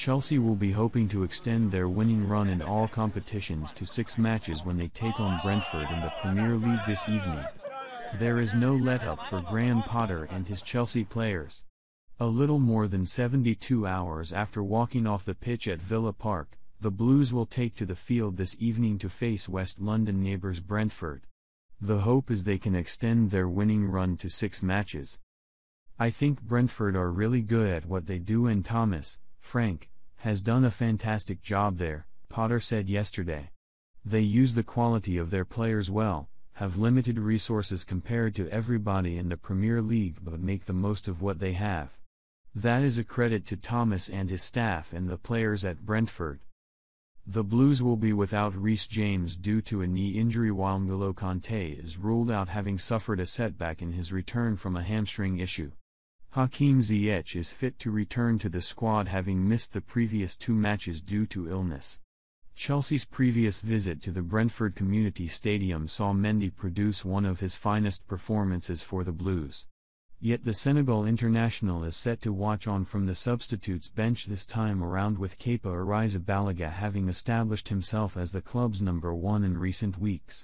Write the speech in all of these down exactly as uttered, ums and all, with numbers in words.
Chelsea will be hoping to extend their winning run in all competitions to six matches when they take on Brentford in the Premier League this evening. There is no let-up for Graham Potter and his Chelsea players. A little more than seventy-two hours after walking off the pitch at Villa Park, the Blues will take to the field this evening to face West London neighbours Brentford. The hope is they can extend their winning run to six matches. "I think Brentford are really good at what they do and Thomas, Frank, has done a fantastic job there," Potter said yesterday. "They use the quality of their players well, have limited resources compared to everybody in the Premier League but make the most of what they have. That is a credit to Thomas and his staff and the players at Brentford." The Blues will be without Reece James due to a knee injury while N'Golo Kanté is ruled out having suffered a setback in his return from a hamstring issue. Hakim Ziyech is fit to return to the squad having missed the previous two matches due to illness. Chelsea's previous visit to the Brentford Community Stadium saw Mendy produce one of his finest performances for the Blues. Yet the Senegal international is set to watch on from the substitutes bench this time around, with Kepa Arrizabalaga having established himself as the club's number one in recent weeks.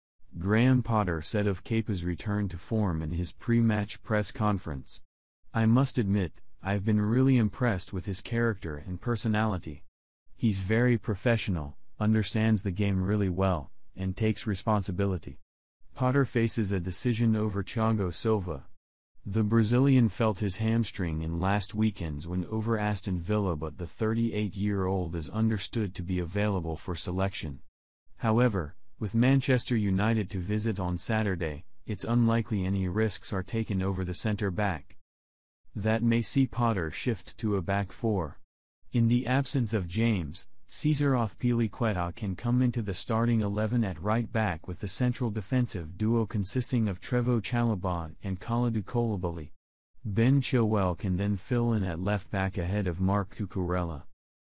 Graham Potter said of Kepa's return to form in his pre-match press conference, "I must admit, I've been really impressed with his character and personality. He's very professional, understands the game really well, and takes responsibility." Potter faces a decision over Thiago Silva. The Brazilian felt his hamstring in last weekend's win over Aston Villa, but the thirty-eight-year-old is understood to be available for selection. However, with Manchester United to visit on Saturday, it's unlikely any risks are taken over the centre-back. That may see Potter shift to a back four. In the absence of James, Cesar Azpilicueta can come into the starting eleven at right back with the central defensive duo consisting of Trevoh Chalobah and Kalidou Koulibaly. Ben Chilwell can then fill in at left back ahead of Marc Cucurella.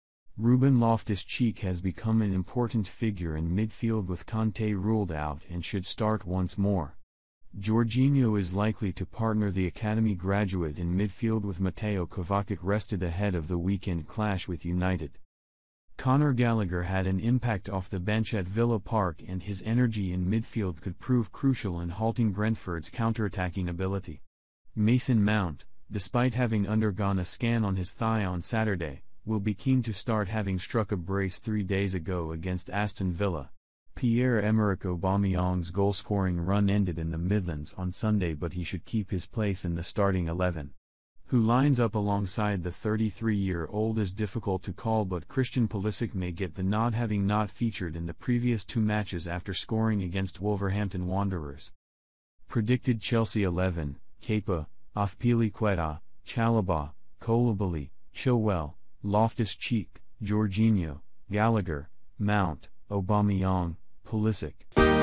Ruben Loftus-Cheek has become an important figure in midfield with Kanté ruled out and should start once more. Jorginho is likely to partner the academy graduate in midfield with Mateo Kovacic rested ahead of the weekend clash with United. Conor Gallagher had an impact off the bench at Villa Park, and his energy in midfield could prove crucial in halting Brentford's counter-attacking ability. Mason Mount, despite having undergone a scan on his thigh on Saturday, will be keen to start, having struck a brace three days ago against Aston Villa. Pierre-Emerick Aubameyang's goal-scoring run ended in the Midlands on Sunday, but he should keep his place in the starting eleven. Who lines up alongside the thirty-three-year-old is difficult to call, but Christian Pulisic may get the nod, having not featured in the previous two matches after scoring against Wolverhampton Wanderers. Predicted Chelsea eleven: Kepa, Azpilicueta, Chalobah, Koulibaly, Chilwell, Loftus-Cheek, Jorginho, Gallagher, Mount, Aubameyang, Pulisic.